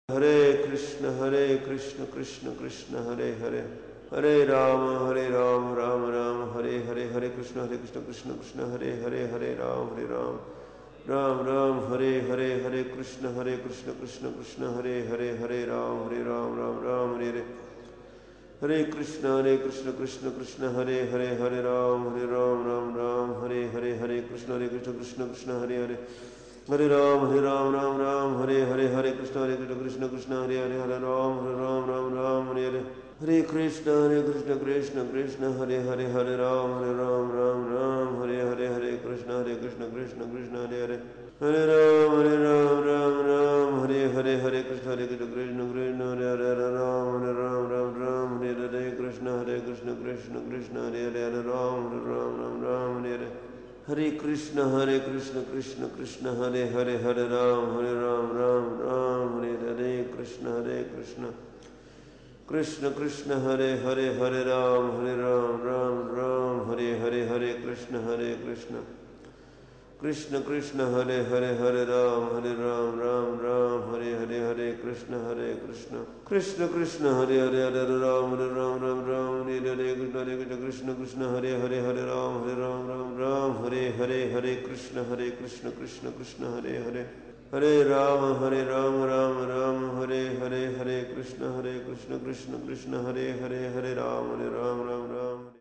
Hare Krishna Krishna Krishna Hare Hare, Hare Ram Ram Ram Hare Hare, Hare Krishna Krishna Krishna Hare Hare, Hare Ram Ram Ram Hare Hare, Hare Krishna Krishna Krishna Hare Hare, Hare Ram Ram Ram Hare Hare, Hare Krishna Krishna Krishna Hare Hare, Hare Ram Ram Ram Hare Hare, Hare Krishna Krishna Krishna Hare Hare, Hare Ram Ram Ram Hare Hare, Hare Krishna Krishna Krishna Hare Hare, Hare Ram Ram Hare Hare, Hare Krishna Krishna Krishna Hare Hare, Hare Ram Ram Ram Hare Hare, Hare Krishna Krishna Krishna Hare Hare, Hare Ram Ram Hare Hare, Hare Krishna Krishna Krishna Hare Hare, Hare Ram Ram Hare Hare, Krishna Krishna Krishna Hare Hare, Hare Ram Ram Hare Hare, Hare Krishna Krishna Krishna Hare Hare, Hare Ram Ram Hare Hare, Krishna Krishna Krishna Hare Hare, Hare Ram Ram Hare Hare, Hare Krishna Krishna Krishna Hare Hare, Hare Ram Ram Hare Hare, Hare Krishna Krishna Krishna Hare Hare, Hare Ram Ram Hare Hare, Krishna Krishna Hare Hare, Hare Ram Ram Hare Hare, Hare Krishna Krishna Krishna Hare Hare, Hare Ram Ram Hare Hare, Hare Krishna Krishna Krishna Hare Hare, Hare Ram Ram Ram